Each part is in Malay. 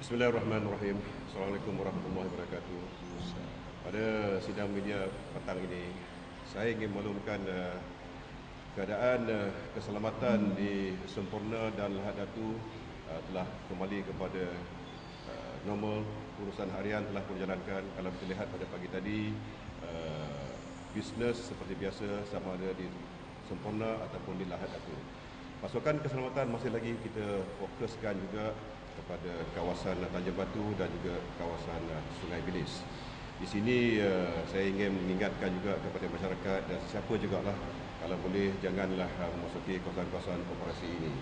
Bismillahirrahmanirrahim. Assalamualaikum warahmatullahi wabarakatuh. Pada sidang media petang ini, saya ingin maklumkan keadaan keselamatan di Semporna dan Lahad Datu telah kembali kepada normal. Urusan harian telah pun dijalankan. Kalau kita lihat pada pagi tadi, bisnes seperti biasa sama ada di Semporna ataupun di Lahad Datu. Pasukan keselamatan masih lagi kita fokuskan juga kepada kawasan Tanjung Batu dan juga kawasan Sungai Bilis. Di sini saya ingin mengingatkan juga kepada masyarakat dan siapa jugalah, kalau boleh janganlah memasuki kawasan-kawasan operasi ini.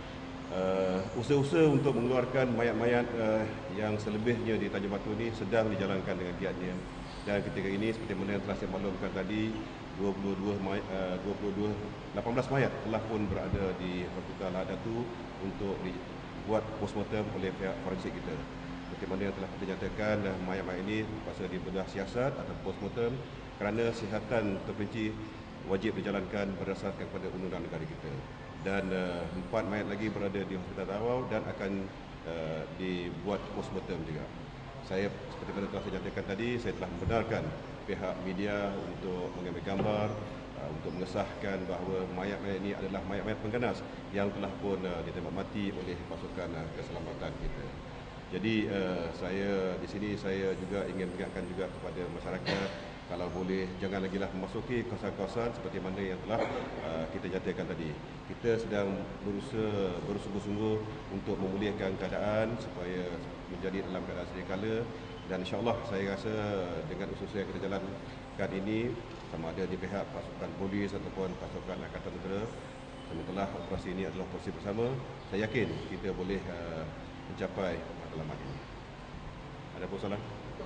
Usaha-usaha untuk mengeluarkan mayat-mayat yang selebihnya di Tanjung Batu ini sedang dijalankan dengan giatnya. Dan ketika ini seperti mana yang telah saya maklumkan tadi, 18 mayat telah pun berada di Hospital Lahad Datu untuk dibuat postmortem oleh pihak forensik kita. Seperti mana yang telah dinyatakan, mayat-mayat ini terpaksa dibedah siasat atau postmortem kerana sihatan terperinci wajib dijalankan berdasarkan kepada undang-undang negara kita. Dan 4 mayat lagi berada di Hospital Tawau dan akan dibuat postmortem juga. Saya seperti mana telah saya nyatakan tadi, saya telah membenarkan pihak media untuk mengambil gambar untuk mengesahkan bahawa mayat-mayat ini adalah mayat-mayat pengganas yang telah pun ditembak mati oleh pasukan keselamatan kita. Jadi saya di sini saya juga ingin mengingatkan juga kepada masyarakat, kalau boleh jangan lagi lah memasuki kawasan-kawasan seperti mana yang telah kita nyatakan tadi. Kita sedang berusaha bersungguh-sungguh untuk memulihkan keadaan supaya menjadi dalam keadaan sedia kala, dan insya-Allah saya rasa dengan usaha yang kita jalankan ini, sama ada di pihak pasukan polis ataupun pasukan angkatan udara, sementara operasi ini adalah operasi bersama, saya yakin kita boleh mencapai matlamat ini. Ada apa soalan?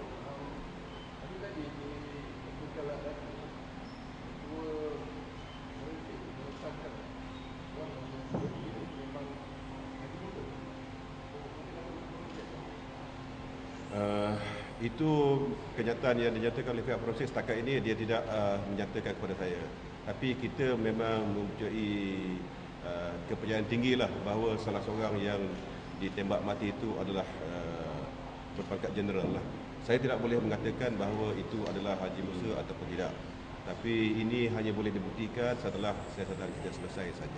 Itu kenyataan yang dinyatakan oleh pihak forensik. Setakat ini dia tidak menyatakan kepada saya. Tapi kita memang mempunyai kepercayaan tinggi lah bahawa salah seorang yang ditembak mati itu adalah berpangkat jeneral lah. Saya tidak boleh mengatakan bahawa itu adalah Haji Musa ataupun tidak. Tapi ini hanya boleh dibuktikan setelah siasatan kita selesai saja.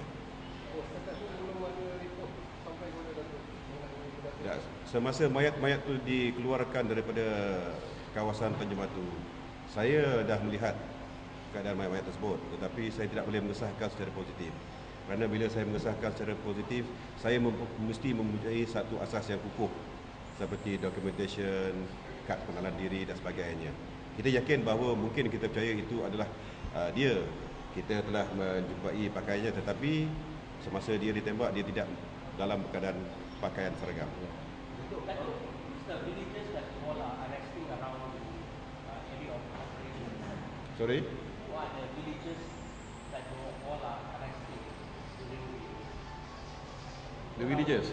Semasa mayat-mayat itu dikeluarkan daripada kawasan Tanjung Batu, saya dah melihat keadaan mayat-mayat tersebut, tetapi saya tidak boleh mengesahkan secara positif. Kerana bila saya mengesahkan secara positif, saya mesti mempunyai satu asas yang kukuh seperti documentation, kad pengenalan diri dan sebagainya. Kita yakin bahawa mungkin kita percaya itu adalah dia. Kita telah menjumpai pakaiannya, tetapi semasa dia ditembak, dia tidak dalam keadaan pakaian seragam. Sorry? What are the villages that you all are arresting during The villagers?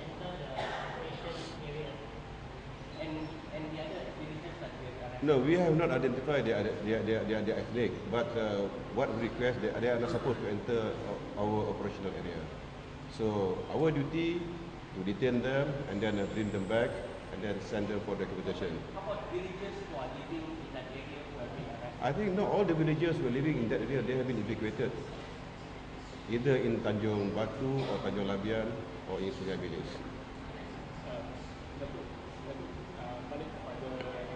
and the other villages that you have arrested? No, we have not identified their ethnic, but what we request, they are not supposed to enter our operational area. So our duty to detain them and then bring them back and then send them for documentation. How about villagers who are living in that area who have been arrested? I think not all the villagers who are living in that area, they have been evacuated, either in Tanjung Batu or Tanjung Labian or in Sungai Bilis. Balik kepada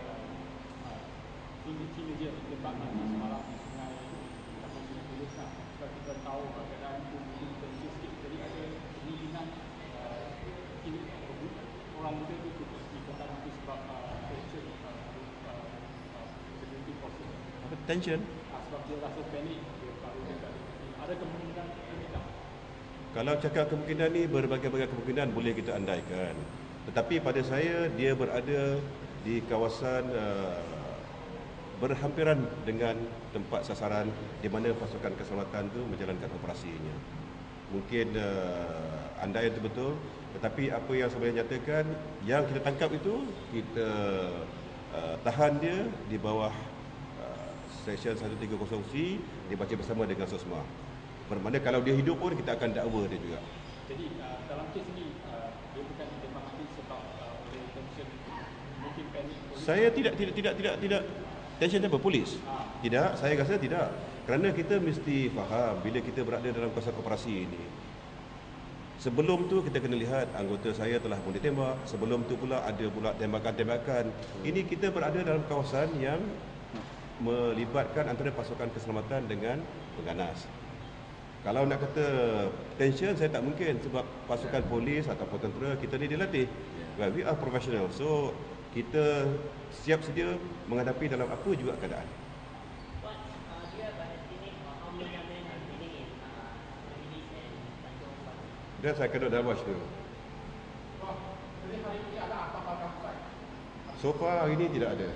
teenager yang ditembak mati semalam di Sungai Bilis. Sebab kita tahu keadaan itu mungkin tensi sikit. Jadi ada kemungkinan ini orang muda itu ditembak mati sebab tension security forces. Apa tension? Sebab dia rasa panik, dia baru dekat. Ada kemungkinan ini tak? Kalau cakap kemungkinan ni, berbagai-bagai kemungkinan boleh kita andaikan. Tetapi pada saya, dia berada di kawasan berhampiran dengan tempat sasaran di mana pasukan keselamatan itu menjalankan operasinya. Mungkin andaian itu betul, tetapi apa yang saya boleh nyatakan, yang kita tangkap itu, kita tahan dia di bawah Seksyen 130C, dibaca bersama dengan SOSMA. Bermakna kalau dia hidup pun kita akan dakwa dia juga. Jadi dalam kes ini dia bukan ditembak mati sebab oleh tension itu? Mungkin panik polis? Saya tidak tension apa polis. Tidak, saya rasa tidak. Kerana kita mesti faham bila kita berada dalam kawasan operasi ini. Sebelum tu kita kena lihat anggota saya telah pun ditembak. Sebelum tu pula ada pula tembakan-tembakan. Ini kita berada dalam kawasan yang melibatkan antara pasukan keselamatan dengan pengganas. Kalau nak kata tension, saya tak mungkin sebab pasukan polis ataupun tentera kita ni dilatih. Well, we are professional. So kita siap sedia menghadapi dalam apa juga keadaan. What do you have an estimate of how many men are remaining in Milis and Tanjung Batu? Dan saya kena dah watch tu. Jadi hari ini ada apa-apa campsite? So far hari ini tidak ada.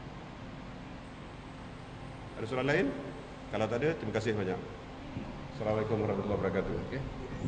Ada soalan lain? Kalau tak ada, terima kasih banyak. Assalamualaikum warahmatullahi wabarakatuh. Okay.